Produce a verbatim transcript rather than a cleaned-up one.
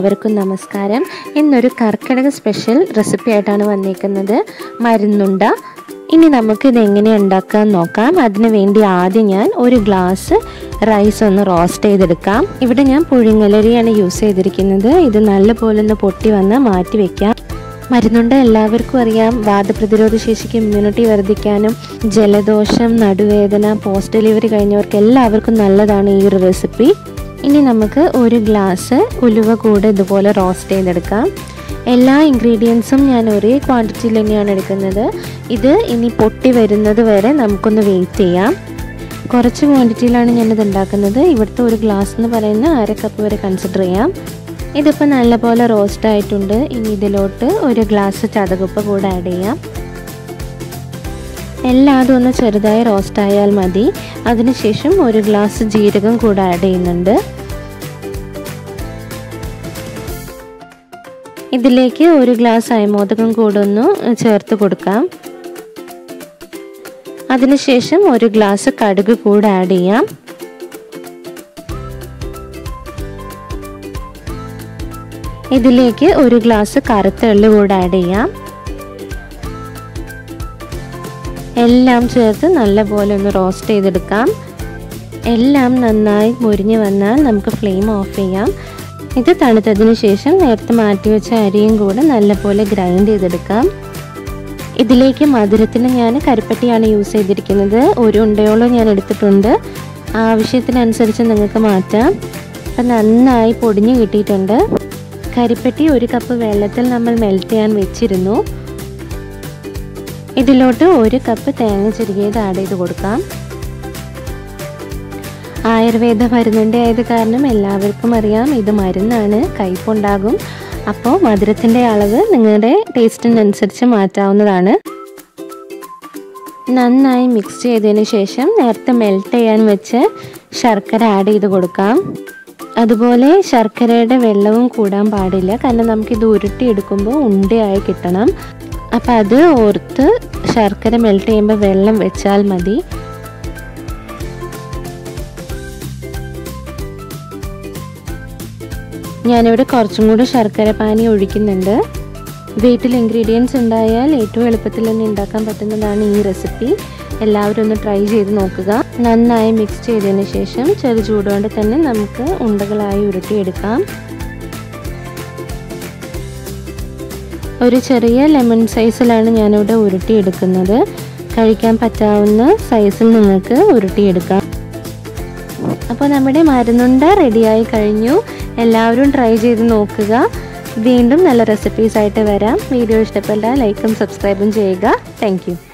എല്ലാവർക്കും നമസ്കാരം. ഇന്നൊരു കർക്കിടക സ്പെഷ്യൽ റെസിപ്പി ആയിട്ടാണ് വന്നിരിക്കുന്നത്, മരുന്നുണ്ട. ഇനി നമുക്ക് ഇത് എങ്ങനെ ഉണ്ടാക്കാൻ നോക്കാം. അതിനു വേണ്ടി ആദ്യം ഞാൻ ഒരു ഗ്ലാസ് റൈസ് ഒന്ന് റോസ്റ്റ് ചെയ്തെടുക്കാം. ഇവിടെ ഞാൻ പുഴുങ്ങലരിയാണ് യൂസ് ചെയ്തിരിക്കുന്നത്. ഇത് നല്ലപോലെ ഒന്ന് പൊട്ടി വന്ന് മാറ്റി വെക്കാം. മരുന്നുണ്ട എല്ലാവർക്കും അറിയാം, വാദപ്രതിരോധ ശേഷിക്ക് ഇമ്മ്യൂണിറ്റി വർദ്ധിക്കാനും ജലദോഷം, നടുവേദന, പോസ്റ്റ് ഡെലിവറി കഴിഞ്ഞവർക്ക് എല്ലാവർക്കും നല്ലതാണ് ഈ ഒരു റെസിപ്പി. ഇനി നമുക്ക് ഒരു ഗ്ലാസ് ഉലുവ കൂടെ ഇതുപോലെ റോസ്റ്റ് ചെയ്തെടുക്കാം. എല്ലാ ഇൻഗ്രീഡിയൻസും ഞാൻ ഒരേ ക്വാണ്ടിറ്റിയിൽ തന്നെയാണ് എടുക്കുന്നത്. ഇത് ഇനി പൊട്ടി വരുന്നത് വരെ നമുക്കൊന്ന് വെയിറ്റ് ചെയ്യാം. കുറച്ച് ക്വാണ്ടിറ്റിയിലാണ് ഞാനിത് ഉണ്ടാക്കുന്നത്. ഇവിടുത്തെ ഒരു ഗ്ലാസ് എന്ന് പറയുന്ന അര കപ്പ് വരെ കൺസിഡർ ചെയ്യാം. ഇതിപ്പോൾ നല്ലപോലെ റോസ്റ്റ് ആയിട്ടുണ്ട്. ഇനി ഇതിലോട്ട് ഒരു ഗ്ലാസ് ചതകുപ്പ കൂടെ ആഡ് ചെയ്യാം. എല്ലാതും ഒന്ന് ചെറുതായി റോസ്റ്റ് ആയാൽ മതി. അതിനുശേഷം ഒരു ഗ്ലാസ് ജീരകം കൂടെ ആഡ് ചെയ്യുന്നുണ്ട്. ഇതിലേക്ക് ഒരു ഗ്ലാസ് അയമോദകം കൂടെ ഒന്ന് ചേർത്ത് കൊടുക്കാം. അതിനുശേഷം ഒരു ഗ്ലാസ് കടുക് കൂടെ ആഡ് ചെയ്യാം. ഇതിലേക്ക് ഒരു ഗ്ലാസ് കറുത്ത എള്ളു കൂടെ ആഡ് ചെയ്യാം. എല്ലാം ചേർത്ത് നല്ലപോലെ ഒന്ന് റോസ്റ്റ് ചെയ്തെടുക്കാം. എല്ലാം നന്നായി മുരിഞ്ഞ് വന്നാൽ നമുക്ക് ഫ്ലെയിം ഓഫ് ചെയ്യാം. ഇത് തണുത്തതിന് ശേഷം നേരത്തെ മാറ്റി വെച്ച അരിയും കൂടെ നല്ലപോലെ ഗ്രൈൻഡ് ചെയ്തെടുക്കാം. ഇതിലേക്ക് മധുരത്തിന് ഞാൻ കരിപ്പെട്ടിയാണ് യൂസ് ചെയ്തിരിക്കുന്നത്. ഒരു ഉണ്ടയോളം ഞാൻ എടുത്തിട്ടുണ്ട്. ആവശ്യത്തിനനുസരിച്ച് നിങ്ങൾക്ക് മാറ്റാം. അപ്പം നന്നായി പൊടിഞ്ഞ് കിട്ടിയിട്ടുണ്ട്. കരിപ്പെട്ടി ഒരു കപ്പ് വെള്ളത്തിൽ നമ്മൾ മെൽറ്റ് ചെയ്യാൻ വെച്ചിരുന്നു. ഇതിലോട്ട് ഒരു കപ്പ് തേങ്ങ ചിരകിയത് ആഡ് ചെയ്ത് കൊടുക്കാം. ആയുർവേദ മരുന്നുണ്ട ആയത് കാരണം എല്ലാവർക്കും അറിയാം ഇത് മരുന്നാണ്, കയ്പുണ്ടാകും. അപ്പോൾ മധുരത്തിൻ്റെ അളവ് നിങ്ങളുടെ ടേസ്റ്റിനനുസരിച്ച് മാറ്റാവുന്നതാണ്. നന്നായി മിക്സ് ചെയ്തതിന് ശേഷം നേരത്തെ മെൽറ്റ് ചെയ്യാൻ വെച്ച് ശർക്കര ആഡ് ചെയ്ത് കൊടുക്കാം. അതുപോലെ ശർക്കരയുടെ വെള്ളവും കൂടാൻ പാടില്ല, കാരണം നമുക്കിത് ഉരുട്ടിയെടുക്കുമ്പോൾ ഉണ്ടയായി കിട്ടണം. അപ്പം അത് ഓർത്ത് ശർക്കര മെൽറ്റ് ചെയ്യുമ്പോൾ വെള്ളം വെച്ചാൽ മതി. ഞാനിവിടെ കുറച്ചും കൂടി ശർക്കര പാനി ഒഴിക്കുന്നുണ്ട്. വീട്ടിൽ ഇൻഗ്രീഡിയൻസ് ഉണ്ടായാൽ ഏറ്റവും എളുപ്പത്തിൽ തന്നെ ഉണ്ടാക്കാൻ പറ്റുന്നതാണ് ഈ റെസിപ്പി. എല്ലാവരും ഒന്ന് ട്രൈ ചെയ്ത് നോക്കുക. നന്നായി മിക്സ് ചെയ്തതിന് ശേഷം ചെറു ചൂടുകൊണ്ട് തന്നെ നമുക്ക് ഉണ്ടകളായി ഉരുട്ടിയെടുക്കാം. ഒരു ചെറിയ ലെമൺ സൈസിലാണ് ഞാനിവിടെ ഉരുട്ടിയെടുക്കുന്നത്. കഴിക്കാൻ പറ്റാവുന്ന സൈസിൽ നിങ്ങൾക്ക് ഉരുട്ടിയെടുക്കാം. അപ്പോൾ നമ്മുടെ മരുന്നുണ്ട റെഡിയായി കഴിഞ്ഞു. എല്ലാവരും ട്രൈ ചെയ്ത് നോക്കുക. വീണ്ടും നല്ല റെസിപ്പീസായിട്ട് വരാം. വീഡിയോ ഇഷ്ടപ്പെട്ടാൽ ലൈക്കും സബ്സ്ക്രൈബും ചെയ്യുക. Thank U.